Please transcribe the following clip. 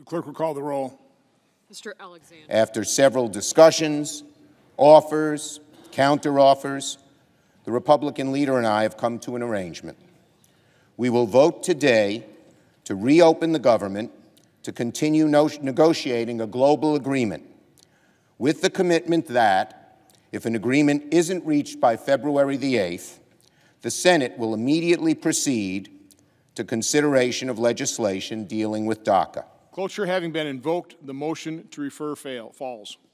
clerk will call the roll. Mr. Alexander. After several discussions, offers, counteroffers, the Republican leader and I have come to an arrangement. We will vote today to reopen the government, to continue negotiating a global agreement, with the commitment that, if an agreement isn't reached by February the 8th, the Senate will immediately proceed to consideration of legislation dealing with DACA. Cloture having been invoked, the motion to refer falls.